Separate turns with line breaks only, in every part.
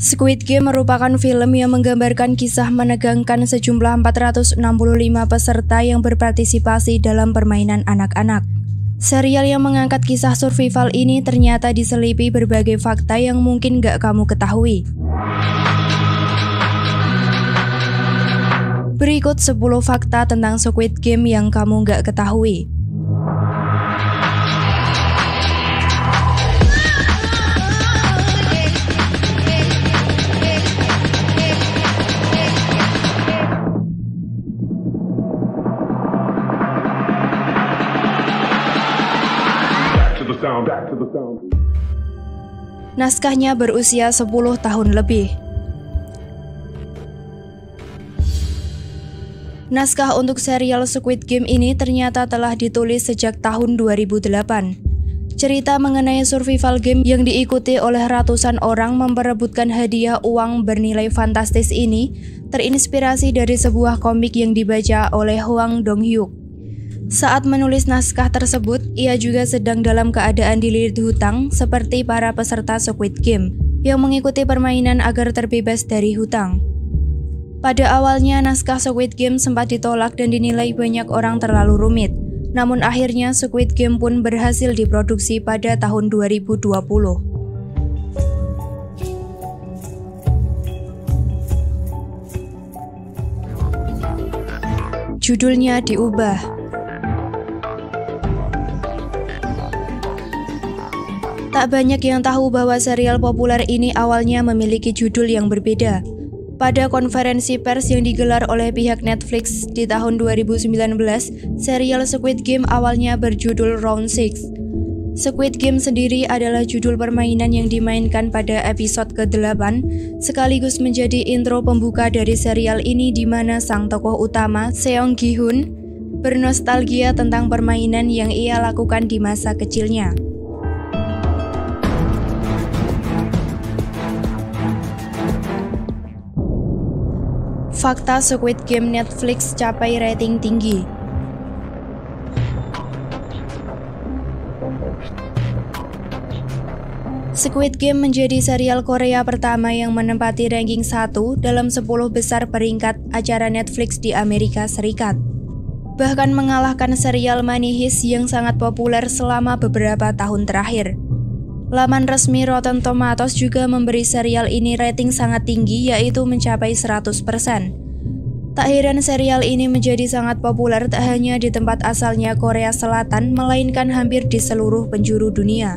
Squid Game merupakan film yang menggambarkan kisah menegangkan sejumlah 465 peserta yang berpartisipasi dalam permainan anak-anak. Serial yang mengangkat kisah survival ini ternyata diselipi berbagai fakta yang mungkin gak kamu ketahui. Berikut 10 fakta tentang Squid Game yang kamu gak ketahui. Naskahnya berusia 10 tahun lebih. Naskah untuk serial Squid Game ini ternyata telah ditulis sejak tahun 2008. Cerita mengenai survival game yang diikuti oleh ratusan orang memperebutkan hadiah uang bernilai fantastis ini terinspirasi dari sebuah komik yang dibaca oleh Hwang Dong-hyuk. Saat menulis naskah tersebut, ia juga sedang dalam keadaan dililit hutang seperti para peserta Squid Game yang mengikuti permainan agar terbebas dari hutang. Pada awalnya, naskah Squid Game sempat ditolak dan dinilai banyak orang terlalu rumit. Namun akhirnya Squid Game pun berhasil diproduksi pada tahun 2020. Judulnya diubah. Tak banyak yang tahu bahwa serial populer ini awalnya memiliki judul yang berbeda. Pada konferensi pers yang digelar oleh pihak Netflix di tahun 2019, serial Squid Game awalnya berjudul Round 6. Squid Game sendiri adalah judul permainan yang dimainkan pada episode ke-8, sekaligus menjadi intro pembuka dari serial ini di mana sang tokoh utama, Seong Gi-hun, bernostalgia tentang permainan yang ia lakukan di masa kecilnya. Fakta Squid Game Netflix capai rating tinggi. Squid Game menjadi serial Korea pertama yang menempati ranking 1 dalam 10 besar peringkat acara Netflix di Amerika Serikat. Bahkan mengalahkan serial Money Heist yang sangat populer selama beberapa tahun terakhir. Laman resmi Rotten Tomatoes juga memberi serial ini rating sangat tinggi, yaitu mencapai 100%. Tak heran serial ini menjadi sangat populer tak hanya di tempat asalnya Korea Selatan, melainkan hampir di seluruh penjuru dunia.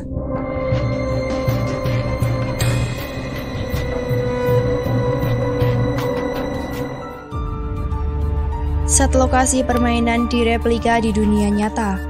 Set lokasi permainan direplika di dunia nyata.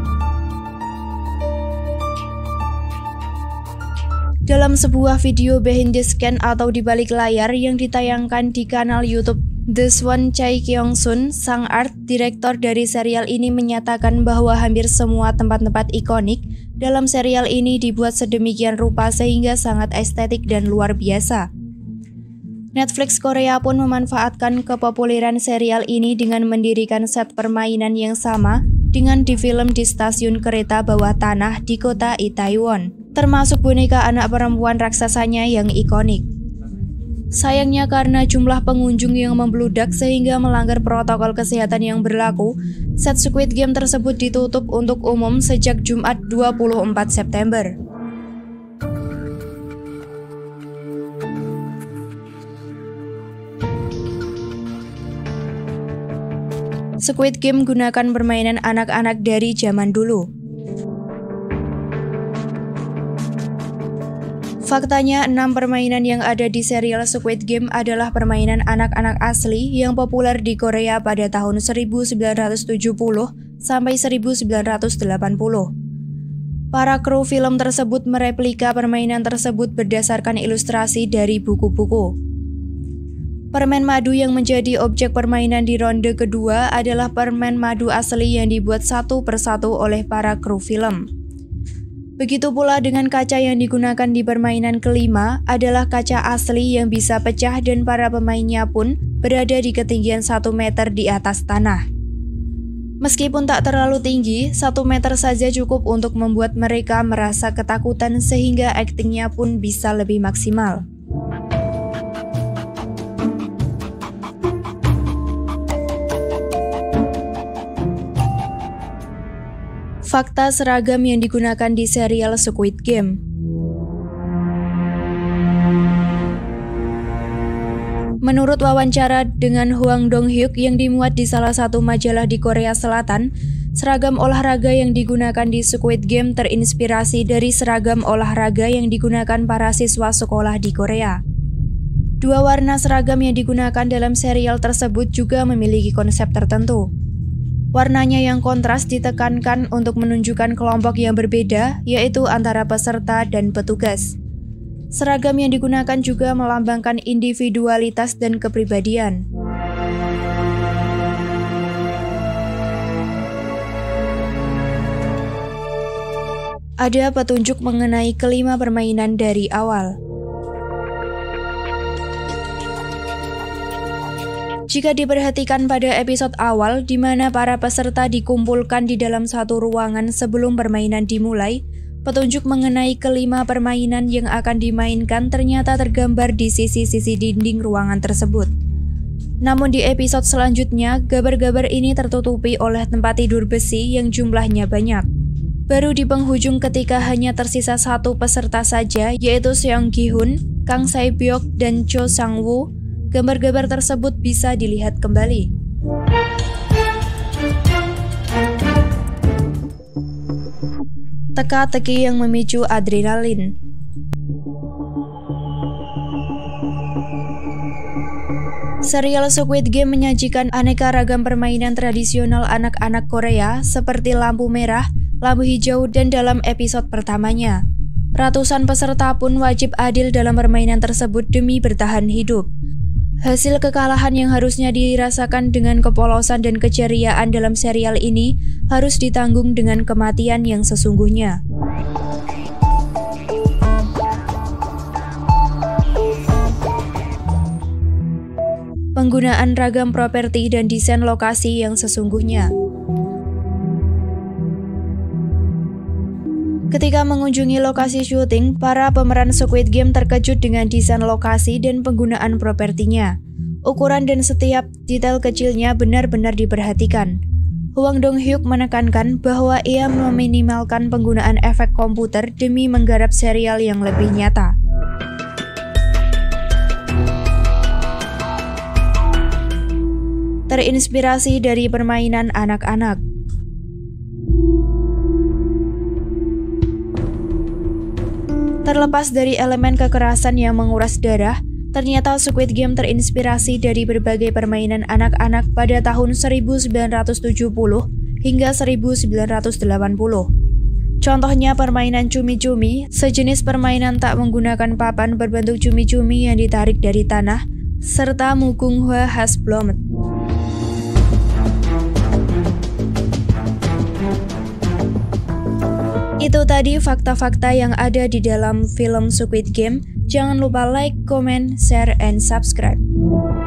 Dalam sebuah video behind the scan atau di balik layar yang ditayangkan di kanal YouTube The Swan Chae Kyung-sun, sang art director dari serial ini menyatakan bahwa hampir semua tempat-tempat ikonik dalam serial ini dibuat sedemikian rupa sehingga sangat estetik dan luar biasa. Netflix Korea pun memanfaatkan kepopuleran serial ini dengan mendirikan set permainan yang sama dengan di film di stasiun kereta bawah tanah di kota Itaewon, termasuk boneka anak perempuan raksasanya yang ikonik. Sayangnya karena jumlah pengunjung yang membludak sehingga melanggar protokol kesehatan yang berlaku, set Squid Game tersebut ditutup untuk umum sejak Jumat 24 September. Squid Game gunakan permainan anak-anak dari zaman dulu. Faktanya, 6 permainan yang ada di serial Squid Game adalah permainan anak-anak asli yang populer di Korea pada tahun 1970 sampai 1980. Para kru film tersebut mereplika permainan tersebut berdasarkan ilustrasi dari buku-buku. Permen madu yang menjadi objek permainan di ronde kedua adalah permen madu asli yang dibuat satu persatu oleh para kru film. Begitu pula dengan kaca yang digunakan di permainan kelima adalah kaca asli yang bisa pecah dan para pemainnya pun berada di ketinggian 1 meter di atas tanah. Meskipun tak terlalu tinggi, 1 meter saja cukup untuk membuat mereka merasa ketakutan sehingga aktingnya pun bisa lebih maksimal. Fakta seragam yang digunakan di serial Squid Game. Menurut wawancara dengan Hwang Dong-hyuk yang dimuat di salah satu majalah di Korea Selatan, seragam olahraga yang digunakan di Squid Game terinspirasi dari seragam olahraga yang digunakan para siswa sekolah di Korea. Dua warna seragam yang digunakan dalam serial tersebut juga memiliki konsep tertentu. Warnanya yang kontras ditekankan untuk menunjukkan kelompok yang berbeda, yaitu antara peserta dan petugas. Seragam yang digunakan juga melambangkan individualitas dan kepribadian. Ada petunjuk mengenai kelima permainan dari awal. Jika diperhatikan pada episode awal, di mana para peserta dikumpulkan di dalam satu ruangan sebelum permainan dimulai, petunjuk mengenai kelima permainan yang akan dimainkan ternyata tergambar di sisi-sisi dinding ruangan tersebut. Namun di episode selanjutnya, gambar-gambar ini tertutupi oleh tempat tidur besi yang jumlahnya banyak. Baru di penghujung ketika hanya tersisa satu peserta saja, yaitu Seong Gi-hun, Kang Sae-byok, dan Cho Sang-woo, gambar-gambar tersebut bisa dilihat kembali. Teka-teki yang memicu adrenalin. Serial Squid Game menyajikan aneka ragam permainan tradisional anak-anak Korea seperti lampu merah, lampu hijau, dan dalam episode pertamanya, ratusan peserta pun wajib adil dalam permainan tersebut demi bertahan hidup. Hasil kekalahan yang harusnya dirasakan dengan kepolosan dan keceriaan dalam serial ini harus ditanggung dengan kematian yang sesungguhnya. Penggunaan ragam properti dan desain lokasi yang sesungguhnya. Ketika mengunjungi lokasi syuting, para pemeran Squid Game terkejut dengan desain lokasi dan penggunaan propertinya. Ukuran dan setiap detail kecilnya benar-benar diperhatikan. Hwang Dong-hyuk menekankan bahwa ia meminimalkan penggunaan efek komputer demi menggarap serial yang lebih nyata. Terinspirasi dari permainan anak-anak. Terlepas dari elemen kekerasan yang menguras darah, ternyata Squid Game terinspirasi dari berbagai permainan anak-anak pada tahun 1970 hingga 1980. Contohnya permainan cumi-cumi, sejenis permainan tak menggunakan papan berbentuk cumi-cumi yang ditarik dari tanah, serta Mugunghwa Hasblomet. Itu tadi fakta-fakta yang ada di dalam film Squid Game. Jangan lupa like, comment, share, and subscribe.